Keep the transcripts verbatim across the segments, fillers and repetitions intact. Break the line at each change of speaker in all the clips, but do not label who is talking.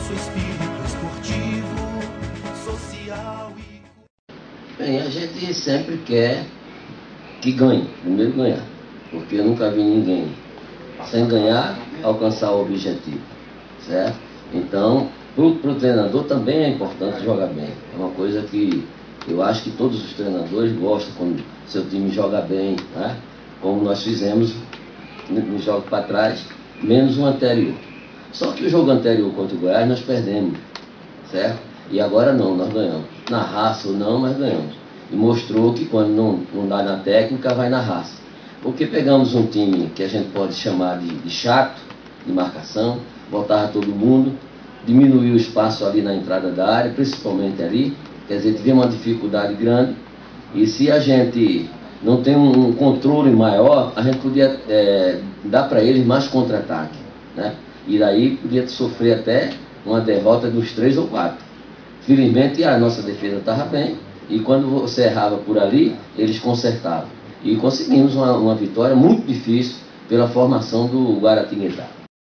nosso espírito esportivo, social e...
Bem, a gente sempre quer que ganhe, primeiro ganhar, porque eu nunca vi ninguém sem ganhar alcançar o objetivo, certo? Então, para o treinador também é importante jogar bem. É uma coisa que eu acho que todos os treinadores gostam quando seu time joga bem, né? Como nós fizemos no jogo para trás, menos o anterior. Só que o jogo anterior contra o Goiás nós perdemos, certo? E agora não, nós ganhamos. Na raça ou não, mas ganhamos. E mostrou que quando não, não dá na técnica, vai na raça. Porque pegamos um time que a gente pode chamar de, de chato, de marcação, botava todo mundo, diminuiu o espaço ali na entrada da área, principalmente ali, quer dizer, tivemos uma dificuldade grande, e se a gente não tem um, um controle maior, a gente podia é, dar para eles mais contra-ataque, né? E daí podia sofrer até uma derrota dos três ou quatro. Felizmente a nossa defesa estava bem, e quando você errava por ali, eles consertavam. E conseguimos uma, uma vitória muito difícil pela formação do Guaratinguetá.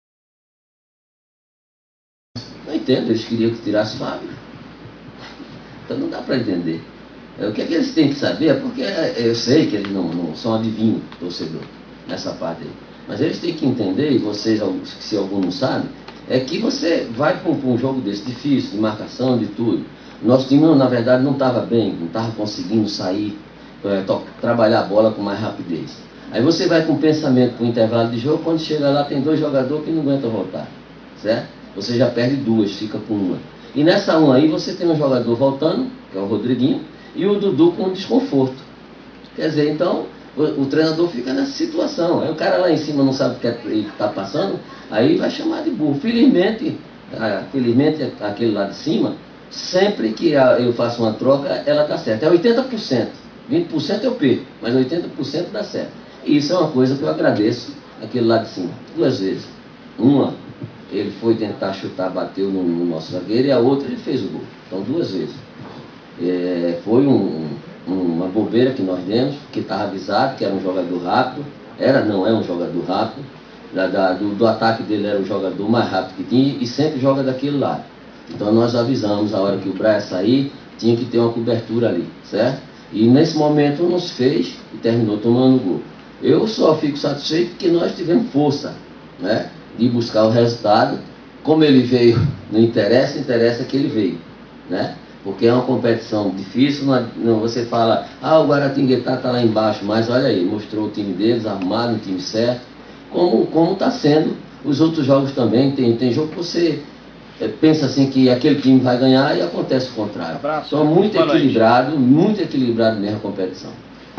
Não entendo, eles queriam que tirasse o Fábio. Então não dá para entender. O que é que eles têm que saber? É porque eu sei que eles não, não são adivinhos, torcedor, nessa parte aí. Mas eles têm que entender, e vocês, se algum não sabe, é que você vai para um, um jogo desse difícil, de marcação, de tudo. Nosso time, na verdade, não estava bem, não estava conseguindo sair, é, trabalhar a bola com mais rapidez. Aí você vai com pensamento para o intervalo de jogo, quando chega lá tem dois jogadores que não aguentam voltar, certo? Você já perde duas, fica com uma. E nessa uma aí você tem um jogador voltando, que é o Rodriguinho, e o Dudu com desconforto. Quer dizer, então, o, o treinador fica nessa situação. Aí o cara lá em cima não sabe o que está passando, aí vai chamar de burro. Felizmente, ah, felizmente aquele lá de cima, sempre que eu faço uma troca, ela está certa. É oitenta por cento. vinte por cento eu perco, mas oitenta por cento dá certo. E isso é uma coisa que eu agradeço aquele lá de cima. Duas vezes. Uma, ele foi tentar chutar, bateu no, no nosso zagueiro, e a outra ele fez o gol. Então duas vezes. É, foi um, um, uma bobeira que nós demos, que estava avisado que era um jogador rápido. Era, não é um jogador rápido. Da, da, do, do ataque dele era o jogador mais rápido que tinha, e sempre joga daquele lado. Então nós avisamos a hora que o Braia sair, tinha que ter uma cobertura ali, certo? E nesse momento não se fez e terminou tomando o gol. Eu só fico satisfeito porque nós tivemos força, né, de buscar o resultado. Como ele veio, não interessa, interessa que ele veio, né? Porque é uma competição difícil, não, não, você fala, ah, o Guaratinguetá está lá embaixo, mas olha aí, mostrou o time deles, arrumado, o time certo, como como está sendo os outros jogos também. Tem, tem jogo que você é, pensa assim que aquele time vai ganhar e acontece o contrário.
Abraço.
Só muito equilibrado, muito equilibrado mesmo a competição.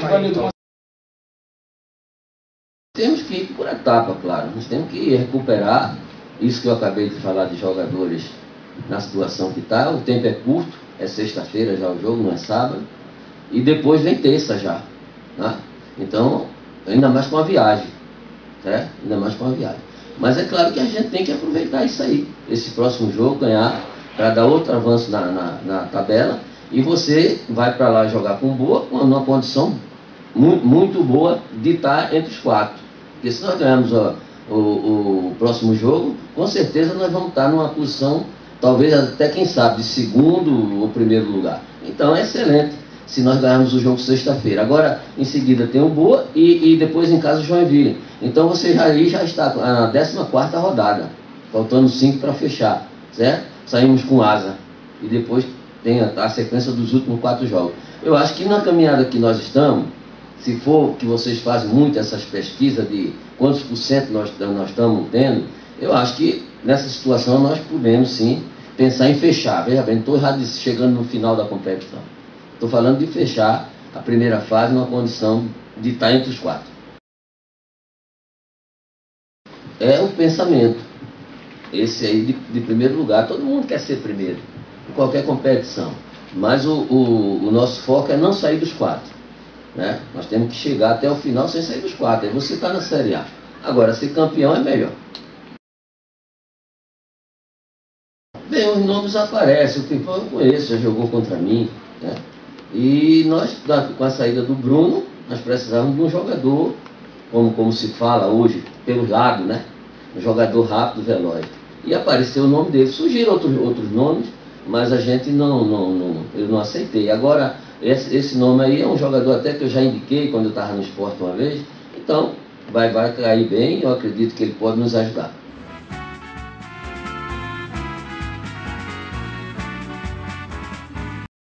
Temos que ir por etapa, claro. Nós temos que recuperar isso que eu acabei de falar de jogadores na situação que está. O tempo é curto, é sexta-feira já o jogo, não é sábado. E depois vem terça já, né? Então, ainda mais com a viagem, certo? Ainda mais com a viagem. Mas é claro que a gente tem que aproveitar isso aí, esse próximo jogo, ganhar, para dar outro avanço na, na, na tabela. E você vai para lá jogar com boa, numa condição muito, muito boa de estar entre os quatro. Porque se nós ganharmos ó, o, o próximo jogo, com certeza nós vamos estar numa posição, talvez até quem sabe, de segundo ou primeiro lugar. Então é excelente se nós ganharmos o jogo sexta-feira. Agora, em seguida tem o Boa e, e depois em casa o Joinville. Então você já, aí já está na décima quarta rodada, faltando cinco para fechar, certo? Saímos com asa. E depois tem a, a sequência dos últimos quatro jogos. Eu acho que na caminhada que nós estamos, se for que vocês fazem muito essas pesquisas de quantos por cento nós, nós estamos tendo, eu acho que nessa situação nós podemos sim pensar em fechar. Veja bem, não estou chegando no final da competição. Estou falando de fechar a primeira fase numa condição de estar entre os quatro. É o pensamento. Esse aí de, de primeiro lugar. Todo mundo quer ser primeiro, em qualquer competição. Mas o, o, o nosso foco é não sair dos quatro, né? Nós temos que chegar até o final sem sair dos quatro. Aí você está na Série A. Agora, ser campeão é melhor. Bem, os nomes aparecem. O Pipão eu conheço, já jogou contra mim, né? E nós, com a saída do Bruno, nós precisávamos de um jogador, como, como se fala hoje, pelo lado, né? Um jogador rápido, veloz. e apareceu o nome dele. Surgiram outros, outros nomes, mas a gente não, não, não, eu não aceitei. Agora, esse, esse nome aí é um jogador até que eu já indiquei quando eu estava no esporte uma vez, então vai, vai cair bem, eu acredito que ele pode nos ajudar.